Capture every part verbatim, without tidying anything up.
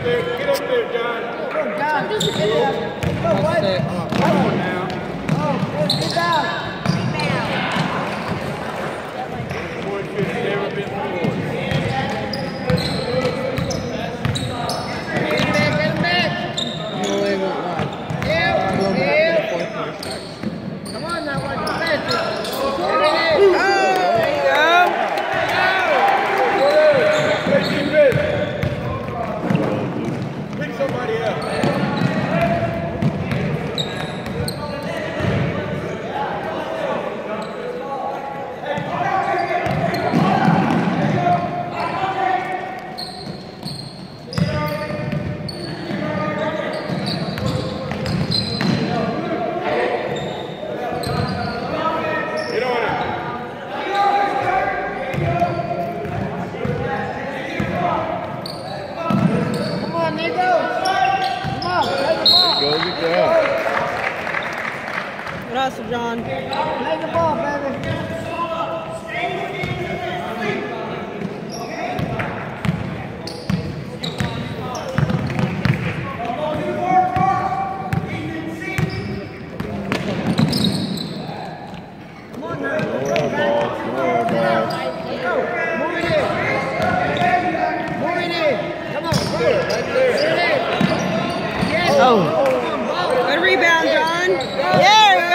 there. Get up there, John. Go, John. Get there. Go, what? Come on now. Oh, get down. Boy should have never been scored. Come on now, watch the fastest. Pick somebody else. What else, John? Play the ball, baby. Come on now. Go, guys. Go. Move it in. Move it in. Come on. Go. Right there. Yes. Oh. Good rebound, John. There we go.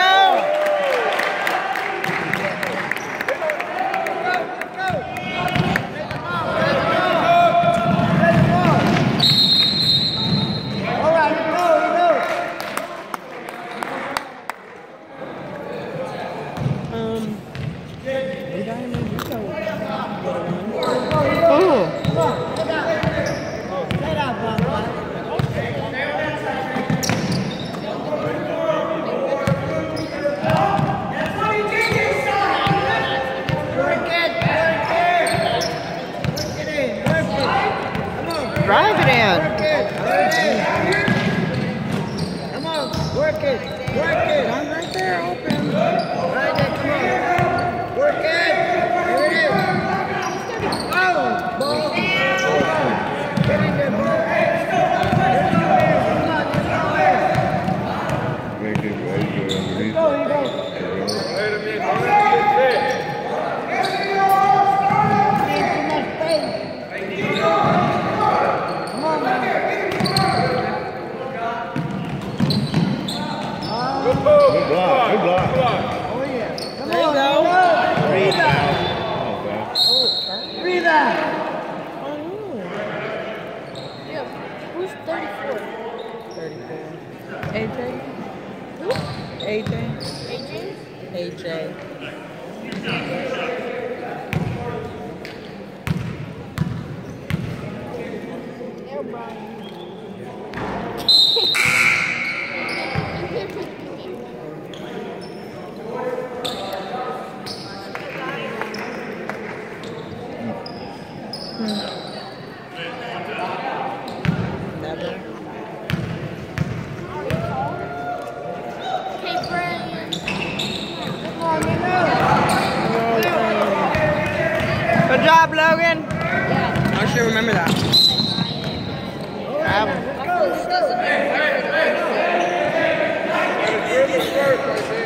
Drive it in. Come on, work it, work it. I'm right there, open. Right there, come on. Work it. Here it is. Oh, ball. Get in there, ball. Come on, let's go. Go, you go. Wait a minute. Need too much space. Come on, man. Good block. Good block. Oh, yeah. Come There you on, go. Breathe out. Breathe out. Yeah. Who's thirty-four? thirty-four. A J? Who? A J? A J? A J. Yeah, Brian. Never. Hey, Brian. Come on, get out. Good job, Logan. Yeah. I should remember that. Um, Let's go, let's go.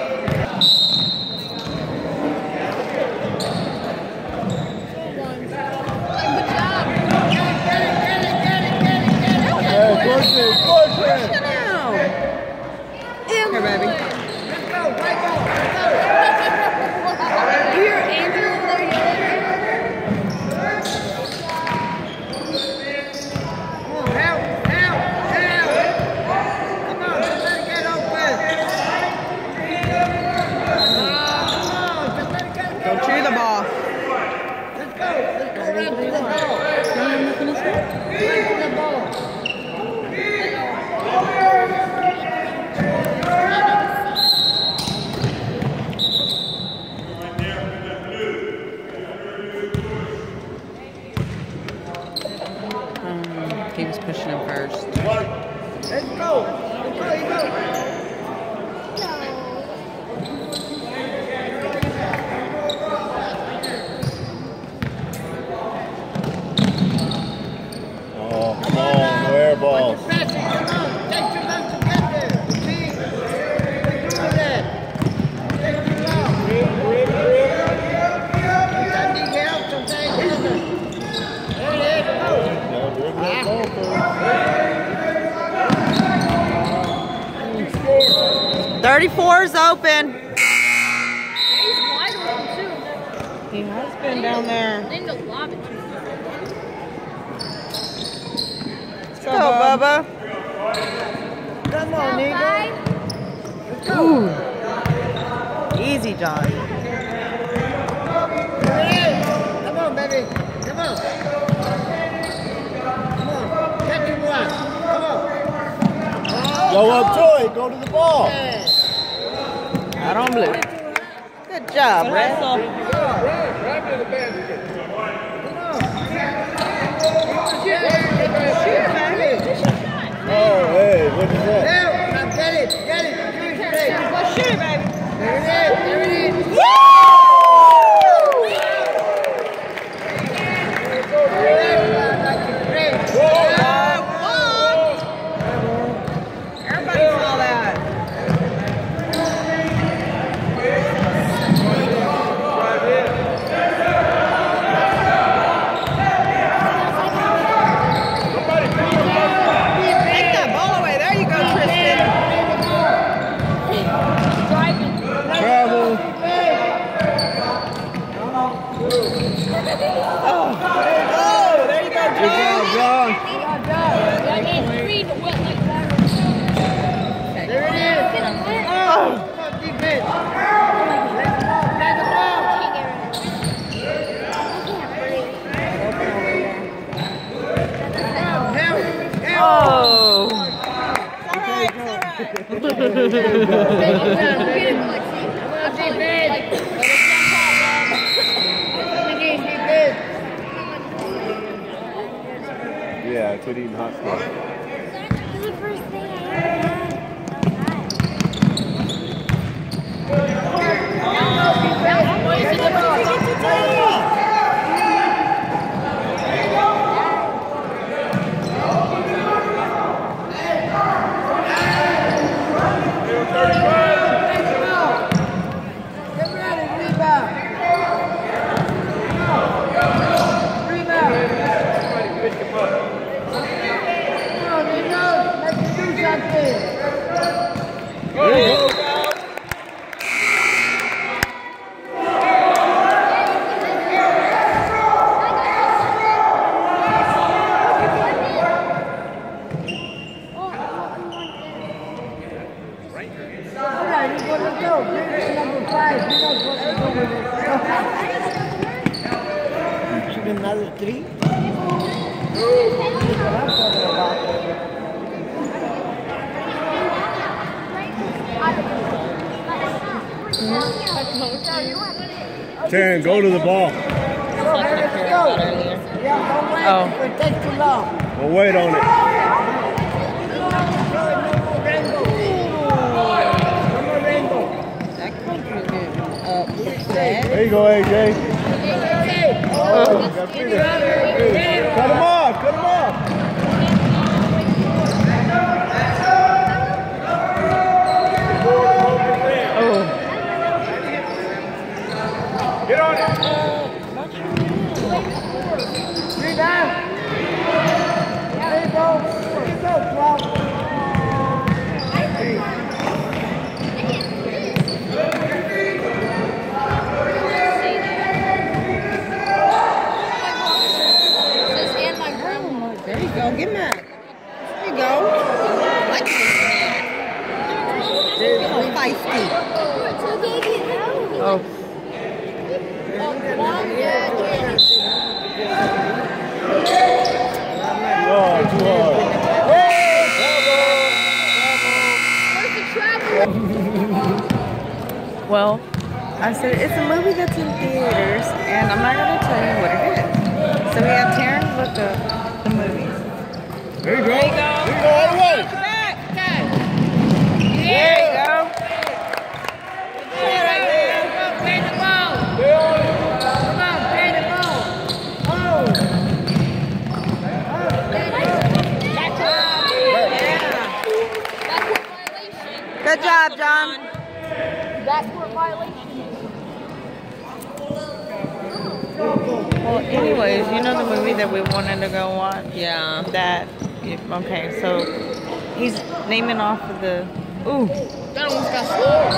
One. to the ball. Let's go. Let's go right to the ball. Right to the ball. Um, he was pushing him first. Let's go. Let's go. You go. Oh, come on, no air balls. Come on, take your time to get there. See? We're doing that. Take your time. Sometimes need help, sometimes doesn't. There it is, go. No, dribble that ball first. thirty-four is open. He's wide open too. He has been down there. Then the lob it to him. Let's go, Bubba. Come on, nigga. Five. Let's go. Easy, John. There it is. Come on, baby. Come on. Come on. Catch him one. Come on. Go up to it, go to the ball. Yeah. Out on blue. Good job, Red. Come on. Shoot, baby. Oh, hey, what is that? There. Now get it. Get it. Shoot, baby. Let's shoot it, baby. There it is. There it is. Woo! Everybody saw that. Take that ball away. There you go, Tristan. Travel. Oh, there you go, Good job, John. John. There it is. Oh. Come on, defense. Let the ball. Let the ball. Help. Help. Help. Oh. It's all right. It's all right. Take it down, baby. Come on, defense. Against defense. Yeah, quit eating hot stuff. This is the first thing I ever Get ready, rebound. Rebound. Come on, Nico. Let's do something. All right, Nico, let's go. This is number five. He knows what to do with it. Shoot another three. That's what I'm talking about. Taryn, go to the ball. Go, let's go. Yeah, don't wait. Oh. It takes too long. We'll wait on it. That coach was getting upset. There you go, A J. Oh, got Peter. Cut him off, cut him off. Oh. Get on it. Rebound. There you go. There you go, Clark. There you go. Get mad. There you go. Like this. Feisty. Oh. Well, I said it's a movie that's in theaters, and I'm not going to tell you what it is. So we have Terrence look up the movie. There you go. There you go. There you go all the way. Back. There you go. Yeah, right there. Play the ball. Stay on it. Come on, play the ball. Oh. Good job, John. Backcourt violation. Well, anyways, you know the movie that we wanted to go watch? Yeah. That, okay, so he's naming off of the, ooh. That one's got scored.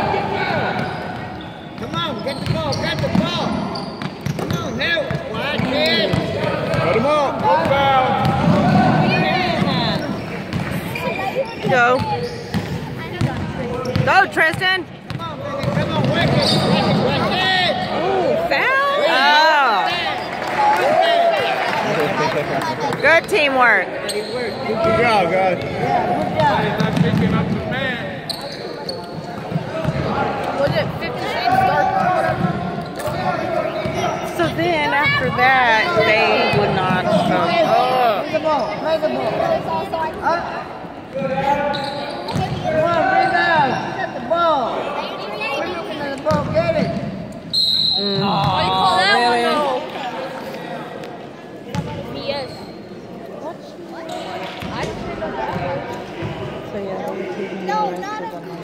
Come on, get the ball, get the ball. Come on, help. Wide kid. Cut him up. No foul. Go. Go, Tristan. Come on, baby. Come on, work it. Work it, work it. Ooh, foul? Oh. Good teamwork. Good job, guys. Was it Fifty Shades Dark or whatever? So then after that, they would not show. Oh. Play the ball, play the ball. Up. Come on, bring out. Get the ball. We're looking at the ball, get it. Mm. What do you call that Really? one though? B S. What? I just didn't know that. So yeah, they were taking No, the not rest a of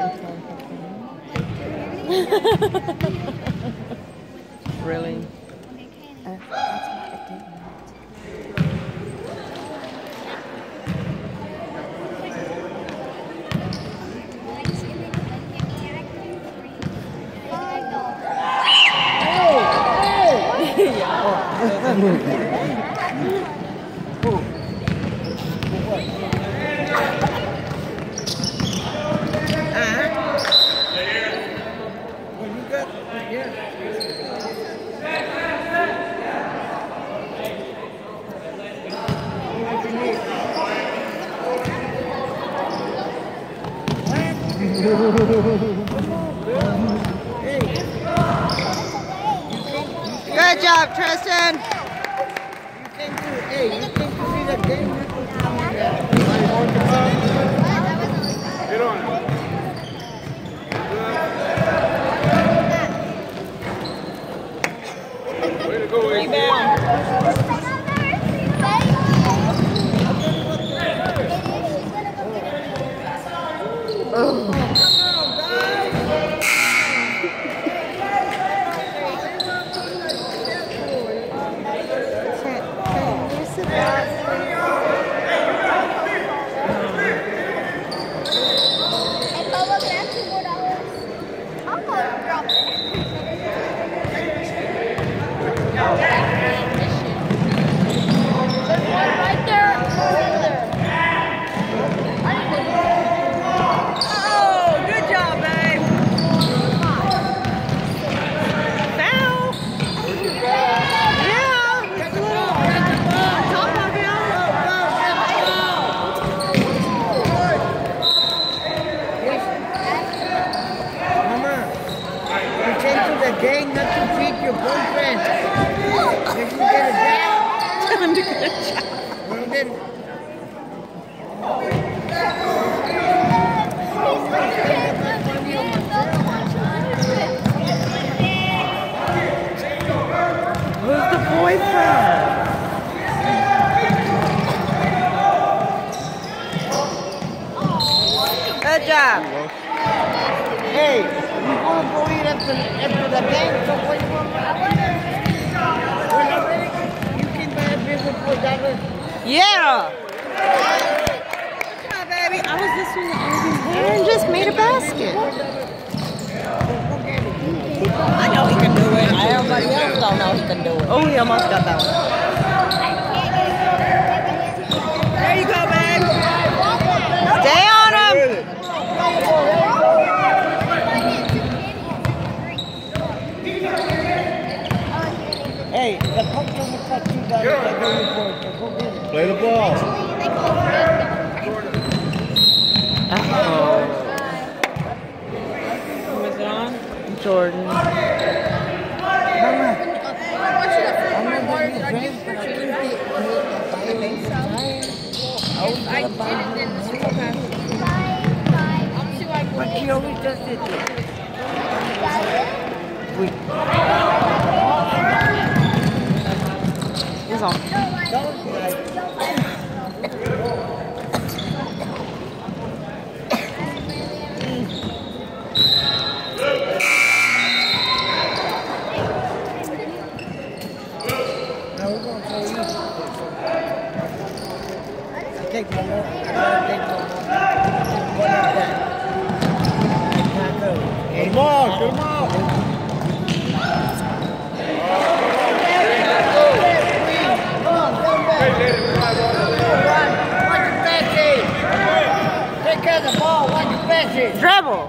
them. Really? Uh, that's what I didn't want. Good job, Tristan. Hey, you think you see that game? Get on it. Way to go, Rebound. Right there. Oh, good job, babe. Foul. Yeah, it's a little top of him. Mama, you came to the game not to beat your boyfriend. If you get a jack, Time to get a shot. well then, Who's the boyfriend? Good job. hey, you gonna go eat after, after the game, so what you want? When I'm ready, you can buy a beer for four dollars. Yeah. Good job, baby. I was listening to Arvin and just made a basket. I know he can do it. Everybody else don't know he can do it. Oh, he almost got that one. There you go, babe. Stay on him. Hey, the coach almost got two dollars. I gave you four, so go get it. Play the ball. Uh-oh. Was it on? Jordan. But she always does it. It's on. Take one more. I gotta take one more. One like that. Come on, come on. Take care of the ball, watch your passes. Dribble.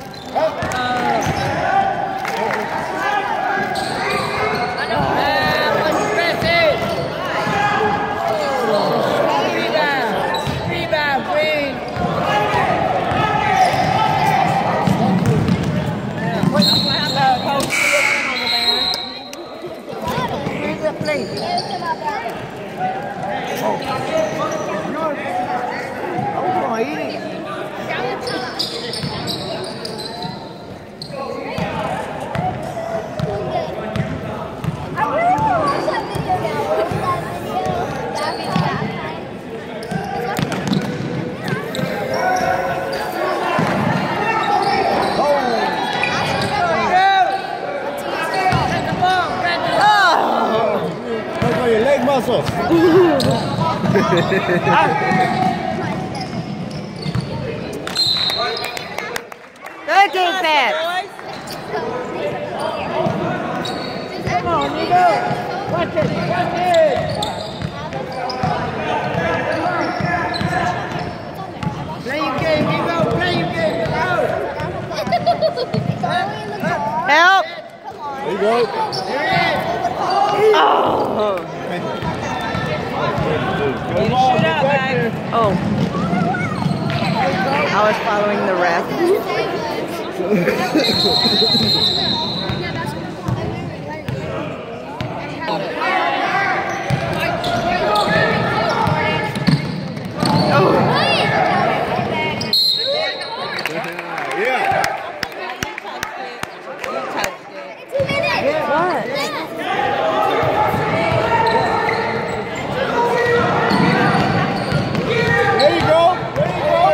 Muscles. Good defense. Come on, you go. Watch it, watch it. Play your game, you go. Play your game, go. Help. There you go. There it is. Oh. Come on, get back there. Oh. I was following the ref. Yeah. What? There you go. There you go.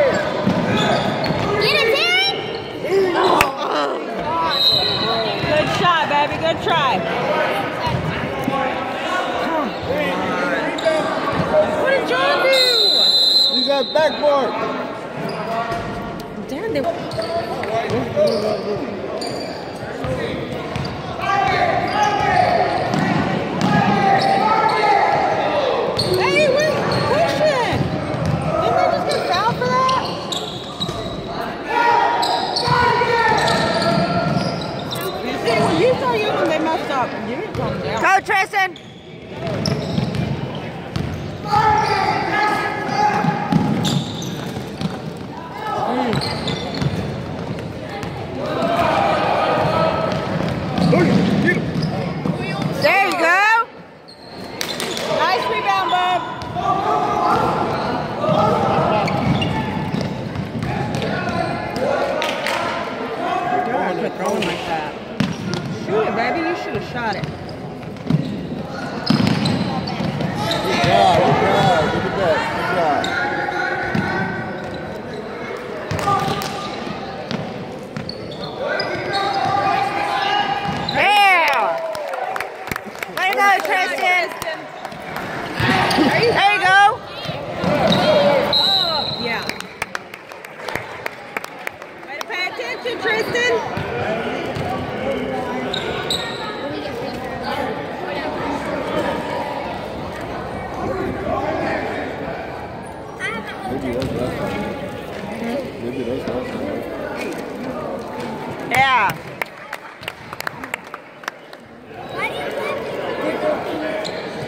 Good shot, baby. Good try. What did John do? Use that backboard. Damn, they. Hey, wait, question. Didn't they just get fouled for that? You see, when you saw you when they messed up, you didn't come down. Go, Tristan. There you go. Nice rebound, bud. God, quit throwing like that. Shoot it, baby. You should have shot it. Good job, good job. Good job. Good job. Yeah. Way to go, Tristan. There you go. Oh, yeah. Way to pay attention, Tristan. Maybe that's last time. Maybe that's last time. Yeah.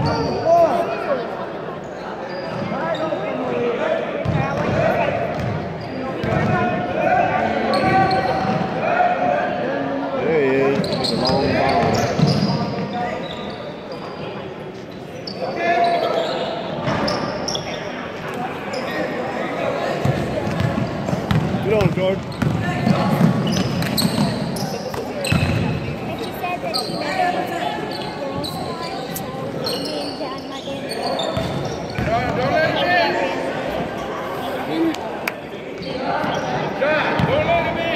There he is. It's a long ball. Get on, George. And she said that she never was able to do girls' night, so me and Dad might get Don't let him in. John, don't let him in.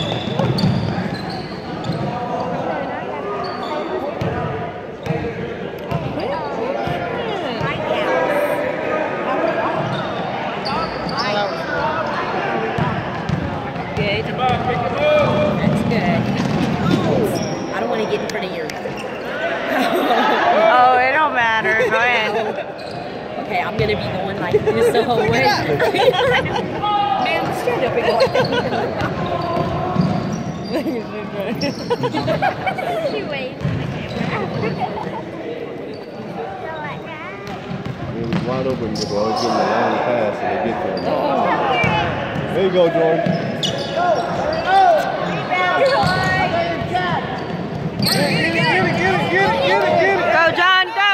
Good. Come on, pick him up. That's good. I don't want to get in front of yours. Oh, it don't matter. Go ahead. Okay, I'm going to be going like this the whole way. Man, stand up and go like that. She waves in the camera. Like that. It was wide open because I was getting a long pass and they get there. There you go, Jordan. Get it, get it, get it, get it, get it, get it. Go, John, go.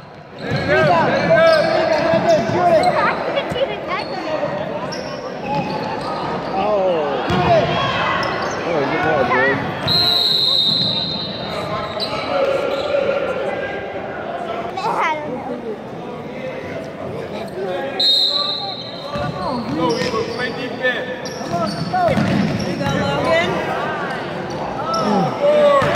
Oh. Oh, good ball, Jordan. Go, Eagles, play defense. You go, Logan. Forward.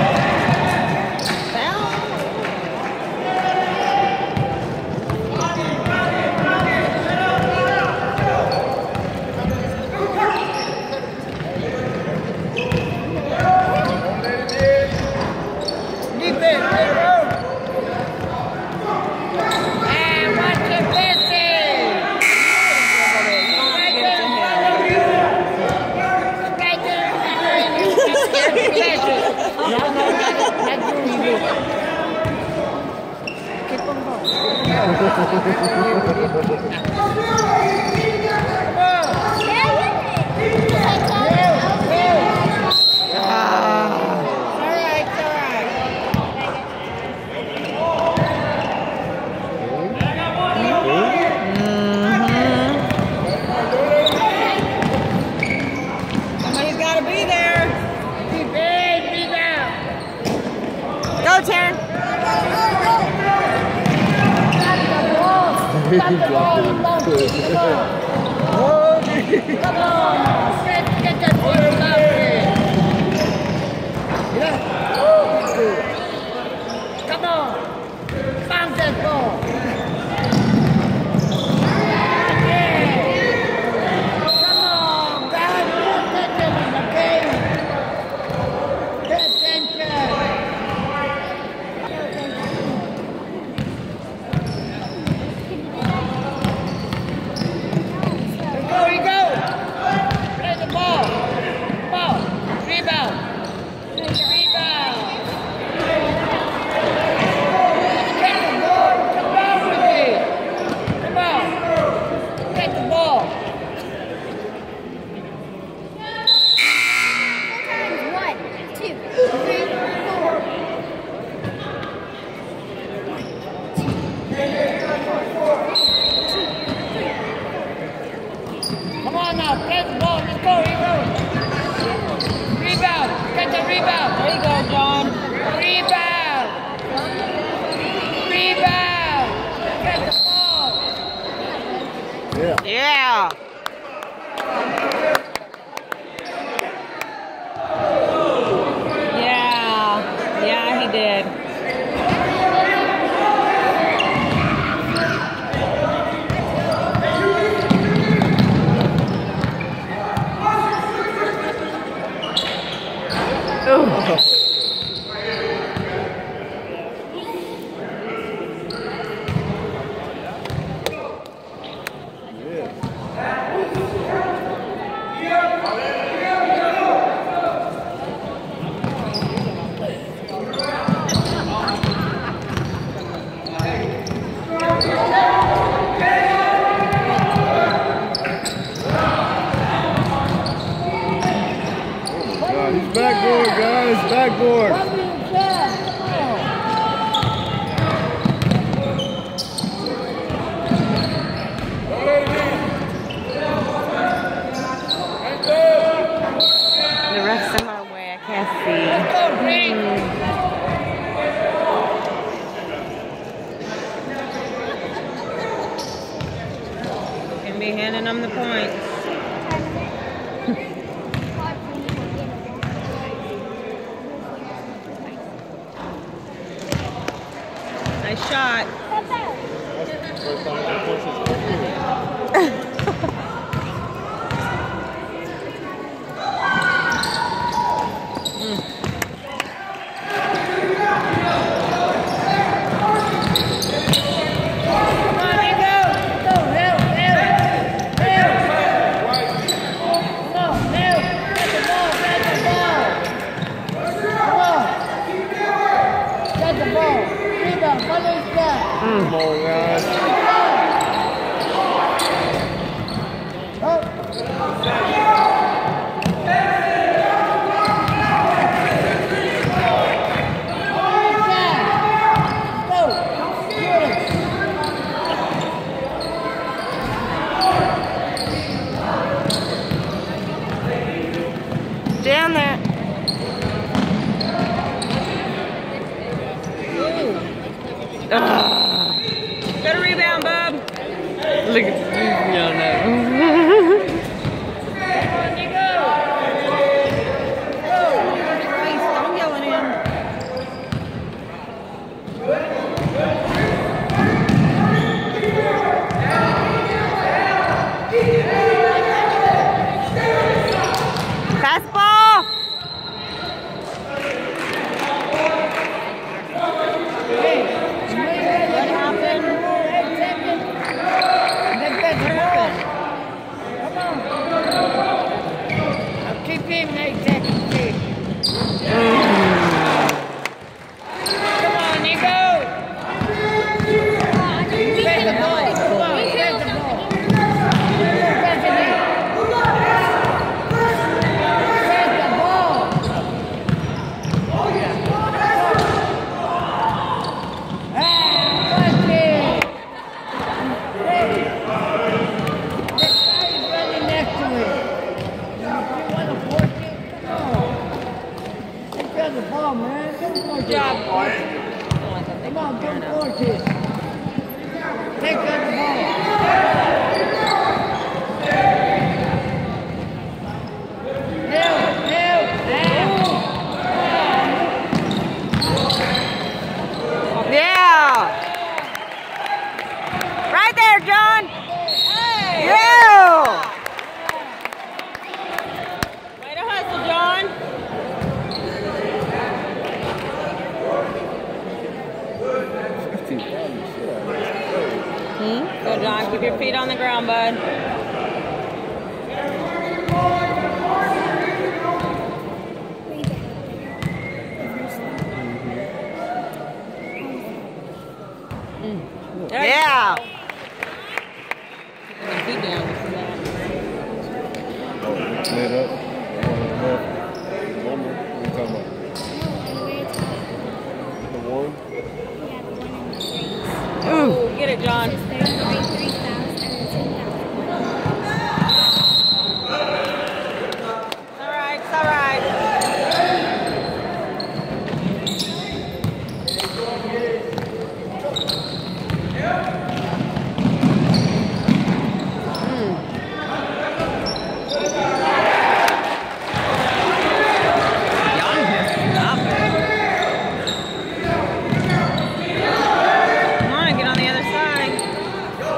Somebody's got to be there. Go, Taryn. He dropped it in the foot. Come on, get, get that ball out there. Yeah. Come on, bounce that ball. Yeah. Come on, guys, pay attention, okay? Pay attention. There we go. Play the ball. Ball. Rebound. Rebound. Get the ball. Come on with it. Come on. Get the ball. One, two, three, four. Come on now. Play the ball. Let's go. Rebound. Rebound. Get the rebound. There you go, John. Rebound. Rebound. Get the ball. Yeah. Yeah. Yeah. Yeah, he did. Ooh. God, he's backboard, guys. Backboard. The ref's in my way. I can't see. Can be handing them the points. Nice shot. Come on, guys. Down there. Ugh. Get a rebound, bub. Look at no, no. Don't yell at him. Fastball. What happened? Keep him eight seconds. Come on, Nico. Get the ball. Come on, get the ball. Get the ball. Ah, watch it. Hey. This guy is running next to it. You want to force it? No. Take care of the ball, man. Don't force Good job, it. boy. Come on, don't force it. Take care of the ball. Help, help, help. Yeah. Right there, John. Yeah. Way to hustle, John. Hmm? Go, John. Keep your feet on the ground, bud. There you Yeah. go. Keep your feet down. Oh, lit up. One more. What are you talking about? The one? Ooh, get it, John. All right, it's all right. Y'all just stop it. Come on, get on the other side.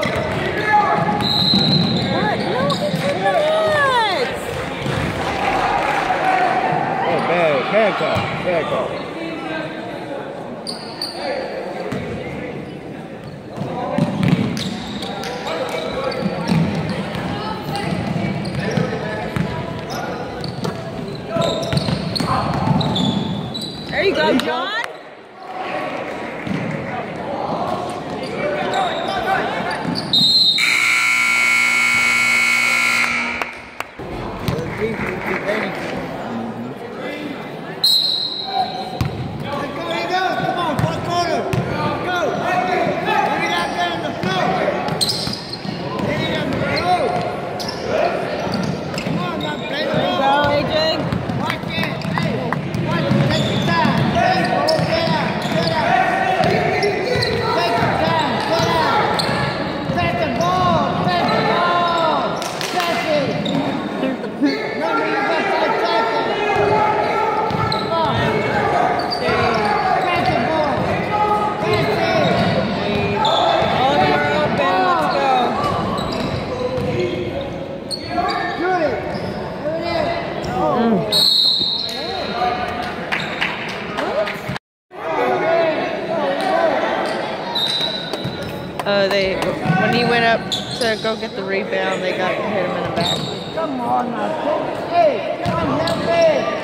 Uh, they when he went up to go get the rebound, they got hit him in the back. Come on now. Hey, come on, help me.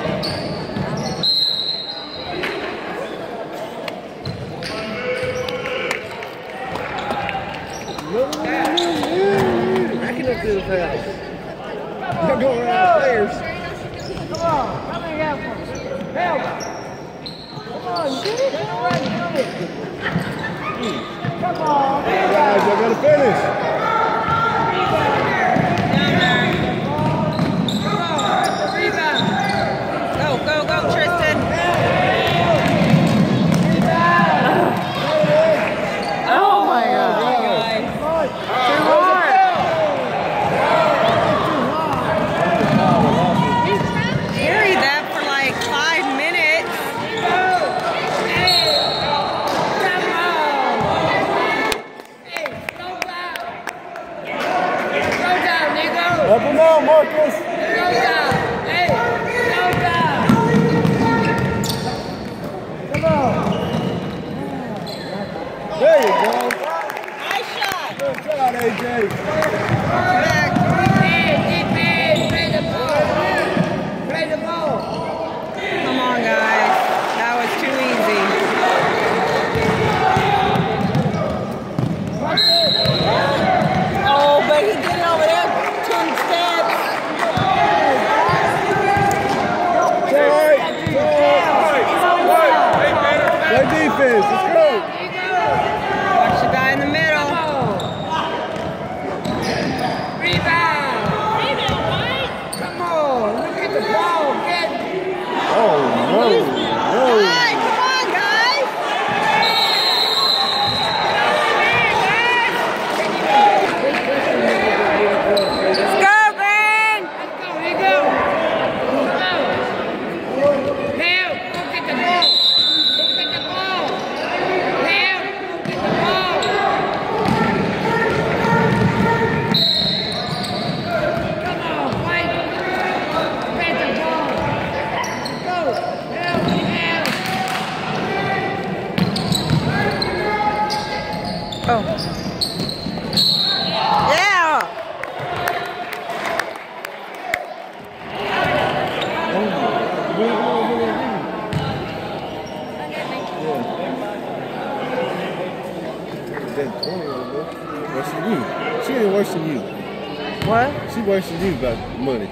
Backing up to the foul. They're going around players. Come on, come and help us. Help. Come on, get it. Come on, come it. Come on. Guys, I gotta finish. Go, go, go, Tristan. Oh my God. Too hard. Carry that for like five minutes. Help him out, Marcus. There you go. Nice shot. Good shot, A J. Back. Come on, guys. That was too easy. Oh, but he did it over there. Ten steps. Play defense. Let's go. Watch the guy in the middle. Come on, look at the ball, get Oh, no. All No. right, come on, guys. Let's go, Grant. Here you go. Now, look at the ball. Look at the ball. Now, look at the ball. Come on, fight. Get the ball. Go. Now, now. Oh. Yeah. Worse than you. She ain't worse than you. What? She worse than you about money.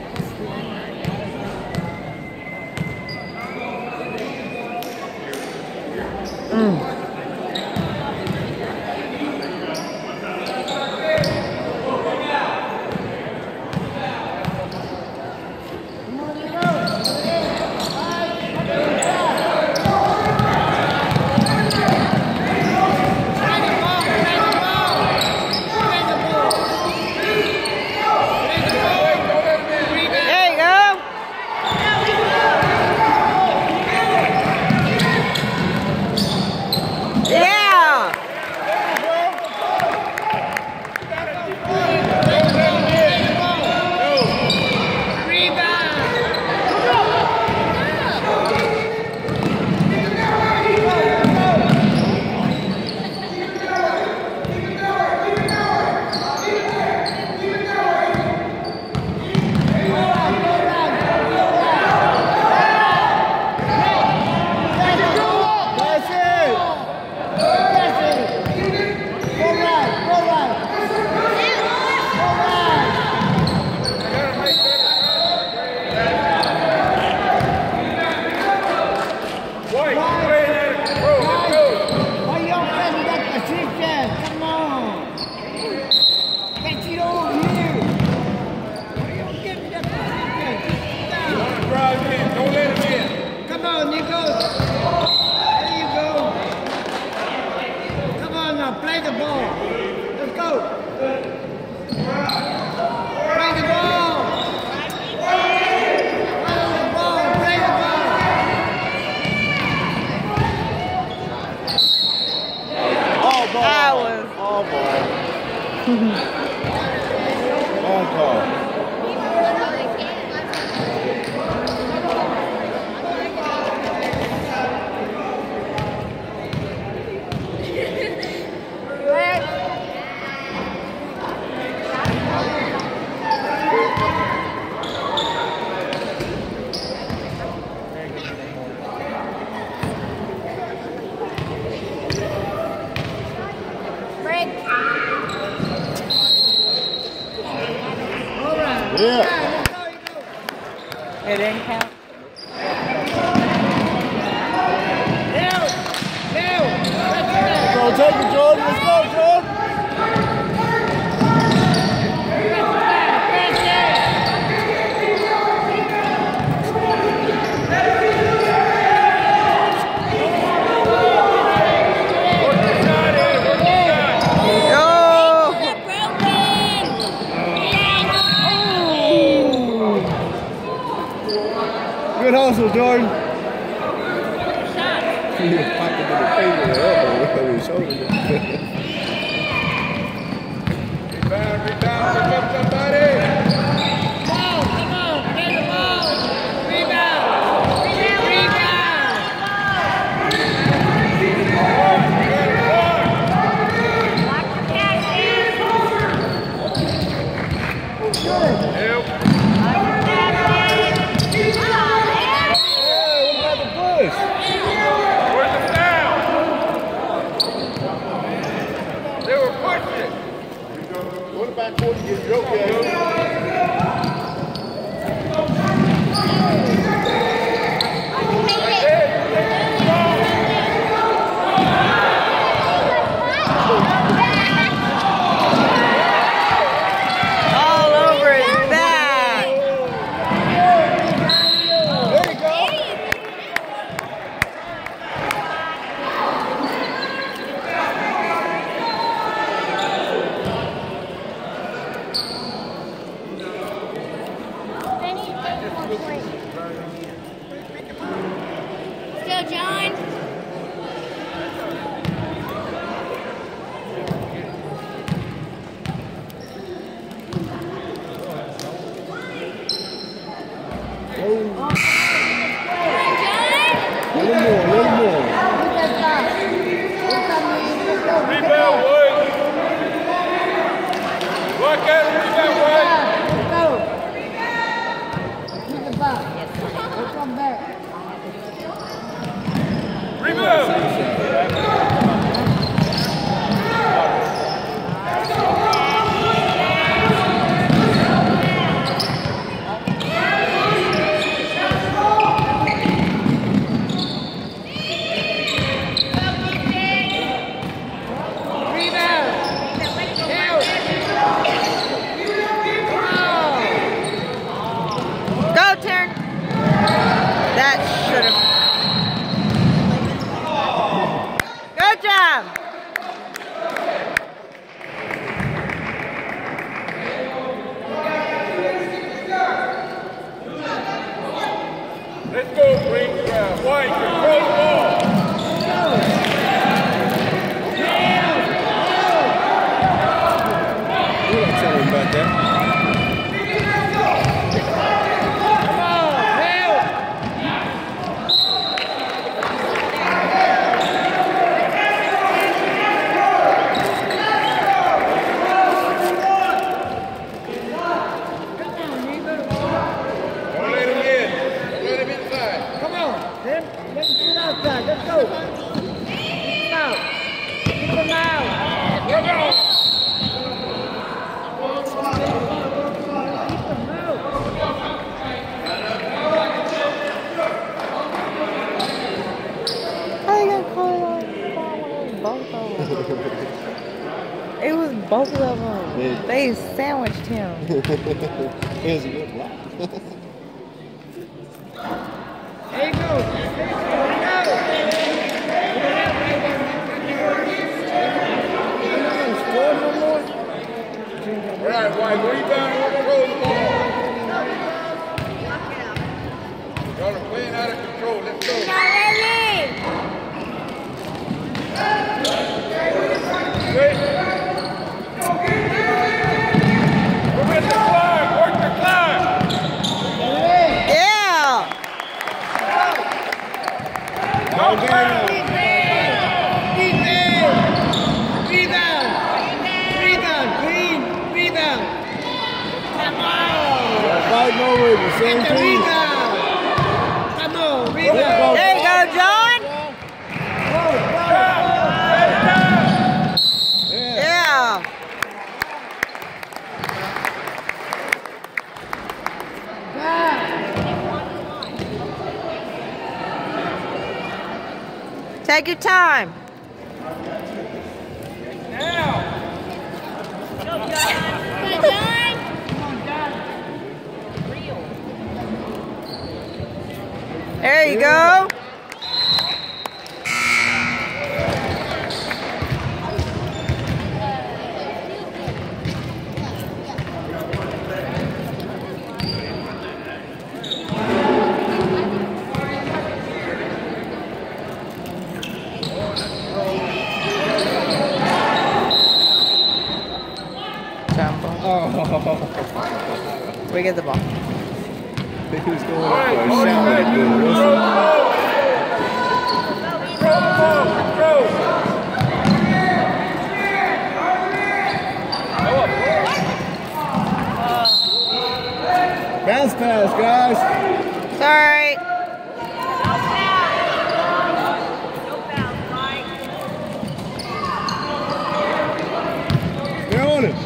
There you go. Yeah. That's it. Go right, go right. Go right. Why you don't press that position? Come on. Get it over here. Why you don't give me that position? Don't let him in. Come on, Nico. There you go. Come on now, play the ball. Let's go. Play the ball. Play the ball. Play the ball. All ball. That was- All ball. All ball. Relax. It didn't count. Go, take it, Jordan. Let's go, Jordan. Good hustle, Jordan. He was popping in the face with the elbow with his shoulder. Rebound, rebound, pick up somebody. Ball, come on, get the ball. Rebound. Rebound. Help. Where's the down? They were pushing. What about Cody get broke there? All over his back. There you go. Still, John. A little more, a little more. Rebound, Wood. Look at it, rebound, Wood. Go. Get the ball. We'll come back. Rebound. Go, Taryn. That should have. Good job. Let's go, Green. Uh, White, control the ball. We're not telling him about that. Don't let him in. Don't let him inside. Come on. Let him, let him get outside. Let's go. Keep him out. Keep him out. Look out. How you gonna call it on both of them? It was both of them. Yeah. They sandwiched him. Here's a good block. There you go. There you go. All right, White, rebound and control the ball. Y'all are playing out of control. Let's go. Wait. Go get the climb. Work the climb. Yeah. Go, Green. Rebound. Rebound. Green. Rebound. Come on. Fighting over the same Get the team. rebound. Come on. Rebound. There you go, John. Yeah. Take your time. There you go. We get the ball. I think he was going for a shot at Dylan Wilson. Bounce pass, guys. Sorry. They're on it.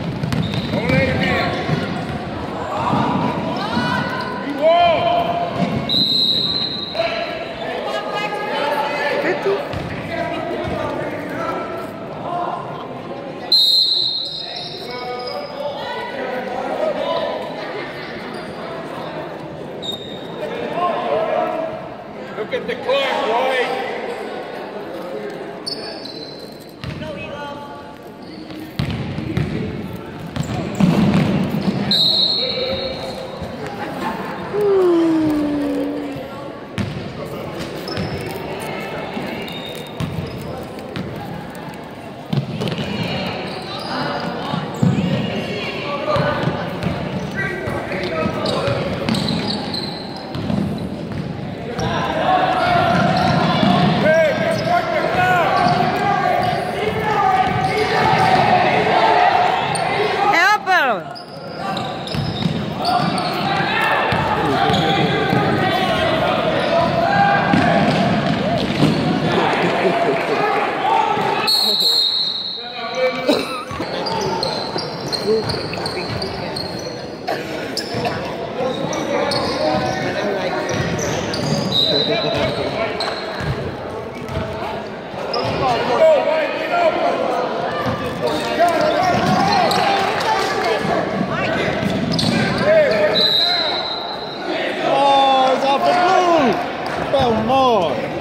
Look at the clock, Roy. Oh, it's off the blue. Come on.